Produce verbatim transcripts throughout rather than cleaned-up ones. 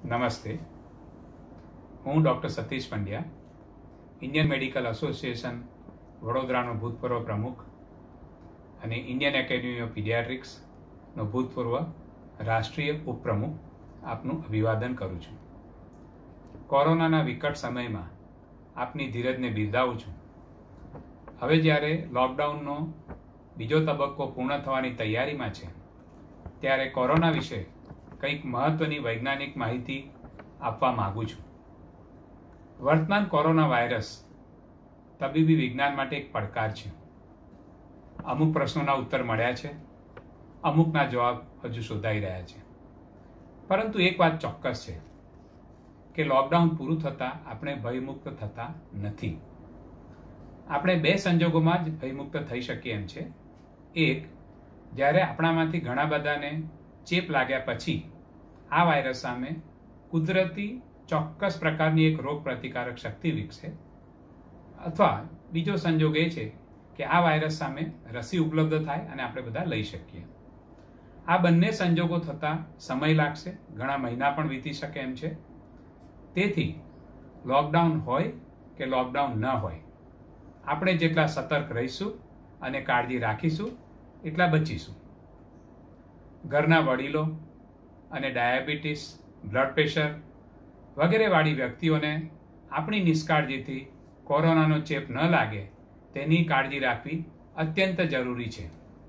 નમસ્તે. હું doctor Satish Pandya, Indian Medical Association વડોદરાનો ભૂતપૂર્વ પ્રમુખ અને ઇન્ડિયન એકેડમી ઓફ પીડિયાટ્રિક્સનો ભૂતપૂર્વ રાષ્ટ્રીય ઉપપ્રમુખ આપનું અભિવાદન કરું છું. કોરોનાના વિકટ સમયમાં આપની ધીરજને બિરદાવું છું. હવે જ્યારે લોકડાઉનનો બીજો તબક્કો પૂર્ણ થવાની તૈયારીમાં છે, ત્યારે કોરોના વિશે કંઈક મહત્વની વૈજ્ઞાનિક માહિતી આપવા માગું છું. વર્તમાન કોરોના વાયરસ તબીબી વિજ્ઞાન માટે એક પડકાર છે. અમુક પ્રશ્નોના ઉત્તર મળ્યા છે, અમુકના જવાબ હજુ શોધાઈ રહ્યા છે. પરંતુ એક વાત ચોક્કસ છે કે લોકડાઉન પૂરું થતાં આપણે ભયમુક્ત થતા નથી. આપણે બે સંજોગોમાં જ ભયમુક્ત થઈ શકીએ એમ છે. એક, જ્યારે આપણામાંથી ઘણા બધાને ચેપ લાગ્યા પછી આ વાયરસ સામે કુદરતી ચોક્કસ પ્રકારની એક રોગ પ્રતિકારક શક્તિ વિકસે, અથવા બીજો સંજોગ એ છે કે આ વાયરસ સામે રસી ઉપલબ્ધ થાય અને આપણે બધા લઈ શકીએ. આ બંને સંજોગો થતાં સમય લાગશે, ઘણા મહિના પણ વીતી શકે એમ છે. તેથી લોકડાઉન હોય કે લોકડાઉન ન હોય, આપણે જેટલા સતર્ક રહીશું અને કાળજી રાખીશું એટલા બચીશું. ઘરના વડીલો અને ડાયાબિટીસ, બ્લડ પ્રેશર વગેરે વાળી વ્યક્તિઓને આપણી નિષ્કાળજીથી કોરોનાનો ચેપ ન લાગે તેની કાળજી રાખવી અત્યંત જરૂરી છે.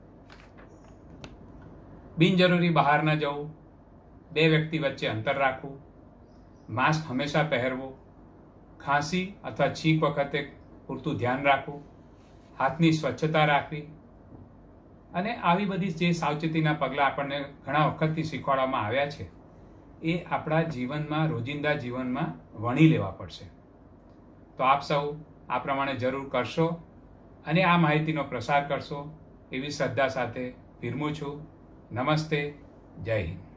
બિનજરૂરી બહાર ન જવું, બે વ્યક્તિ વચ્ચે અંતર રાખવું, માસ્ક હંમેશા પહેરવું, ખાંસી અથવા છીંક વખતે પૂરતું ધ્યાન રાખવું, હાથની સ્વચ્છતા રાખવી અને આવી બધી જે સાવચેતીના પગલાં આપણને ઘણા વખતથી શીખવાડવામાં આવ્યા છે એ આપણા જીવનમાં, રોજિંદા જીવનમાં વણી લેવા પડશે. તો આપ સૌ આ પ્રમાણે જરૂર કરશો અને આ માહિતીનો પ્રસાર કરશો એવી શ્રદ્ધા સાથે વિરમું છું. નમસ્તે. જય હિન્દ.